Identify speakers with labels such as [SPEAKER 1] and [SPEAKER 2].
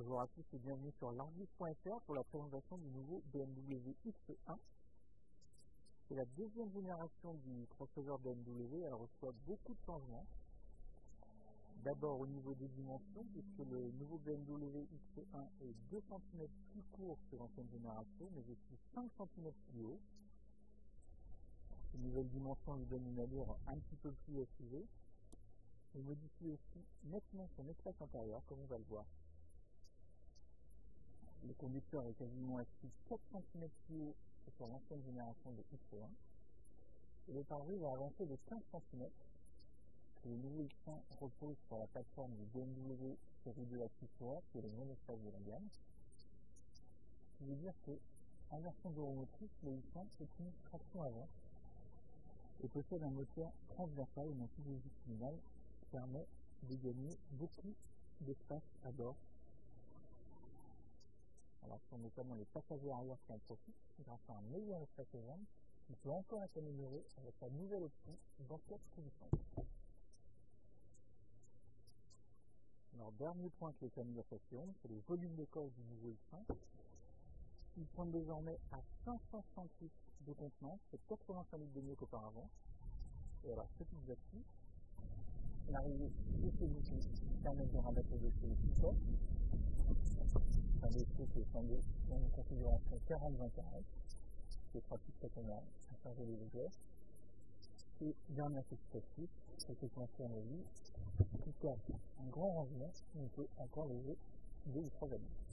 [SPEAKER 1] Bonjour à tous et bienvenue sur l'Argus.fr pour la présentation du nouveau BMW X1. C'est la deuxième génération du crossover BMW, elle reçoit beaucoup de changements. D'abord au niveau des dimensions, puisque le nouveau BMW X1 est 2 cm plus court que l'ancienne génération, mais aussi 5 cm plus haut. Ces nouvelles dimensions lui donnent une allure un petit peu plus assisée. Il modifie aussi nettement son espace intérieur, comme on va le voir. Le conducteur est quasiment assis 4 cm plus haut que sur l'ancienne génération de X1. Et le pare-brise va avancer de 15 cm. Le nouveau X1 repose sur la plateforme du BMW série 2 Active, qui est le même espace de la gamme. Ce qui veut dire qu'en version gyromotrice, le X1 est une traction avant et possède un moteur transversal et non longitudinal qui permet de gagner beaucoup d'espace à bord. Alors, ce sont notamment les passagers arrière qui en profitent grâce à un meilleur espace aux jambes, qui peut encore être amélioré avec la nouvelle option d'enquête coulissante. Alors, dernier point que les canalisations, c'est le volume de coffre du nouveau X1. Il pointe désormais à 505 litres de contenance, c'est 85 litres de mieux qu'auparavant. Et alors, petite astuce, l'arrivée de ce bouton permet de rabattre le dossier de tout coffre. Un dossier qui est scindé dans une configuration 40-20-40, qui est pratique quand on a à charger les légères. Et dernière petite astuce, c'est que quand on a vu, qui cache un grand rangement, on peut encore lever 2 ou 3 années.